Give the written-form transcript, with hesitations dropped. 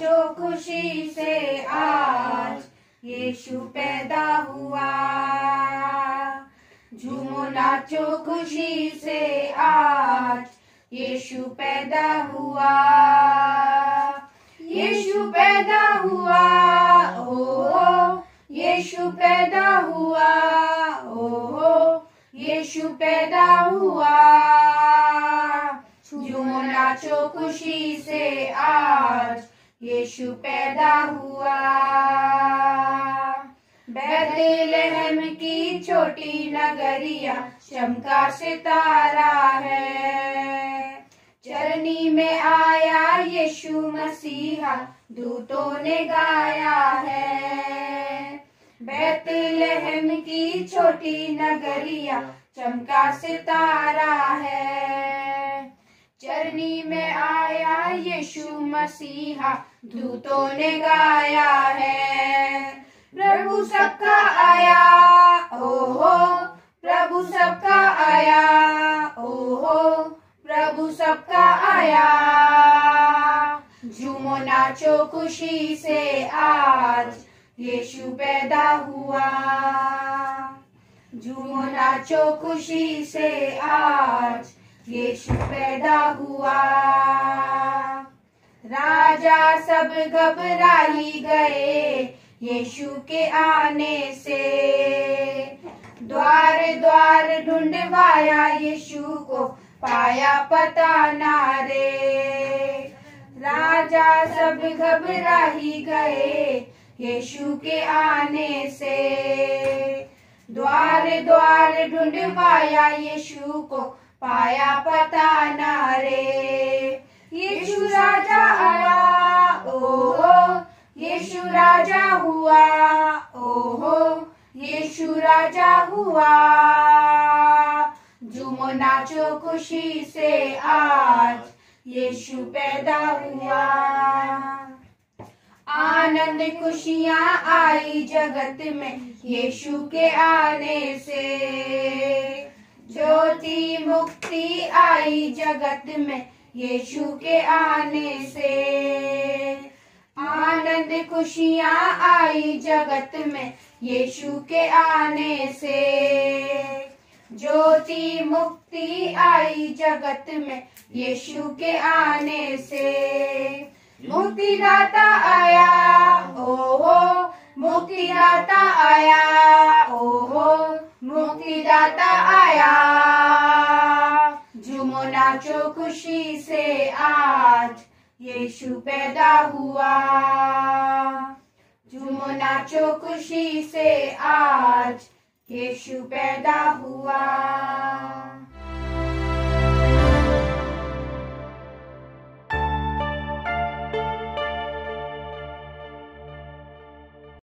नाचो खुशी से आज यीशु पैदा हुआ। झूमो नाचो खुशी से आज यीशु पैदा हुआ। यीशु पैदा हुआ, ओ यीशु पैदा हुआ, ओ यीशु पैदा हुआ। झूमो नाचो खुशी से आज यीशु पैदा हुआ। बैतलहम की छोटी नगरिया चमका सितारा है। चरनी में आया यीशु मसीहा, दूतों ने गाया है। बैतलहम की छोटी नगरिया चमका सितारा है। चरनी में आया यीशु मसीहा, दूतों ने गाया है। प्रभु सबका आया, ओहो प्रभु सबका आया, ओहो प्रभु सबका आया। झूमो नाचो खुशी से आज यीशु पैदा हुआ। झूमो नाचो खुशी से आज यीशु पैदा हुआ। राजा सब घबराई गए यीशु के आने से। द्वार द्वार ढूंढवाया यीशु को, पाया पता ना रे। राजा सब घबराई गए यीशु के आने से। द्वार द्वार ढूंढवाया यीशु को, पाया पता ना रे। यीशु राजा आया, ओहो यीशु राजा हुआ, ओहो यीशु राजा हुआ। झूमो नाचो खुशी से आज यीशु पैदा हुआ। आनंद खुशियाँ आई जगत में यीशु के आने से। ज्योति मुक्ति आई जगत में यीशु के आने से। आनंद खुशियाँ आई जगत में यीशु के आने से। ज्योति मुक्ति आई जगत में यीशु के आने से। मुक्तिदाता आया, ओहो मुक्तिदाता आया, ओहो मुक्तिदाता आया। झूमो नाचो खुशी से आज यीशु पैदा हुआ। झूमो नाचो खुशी से आज यीशु पैदा हुआ।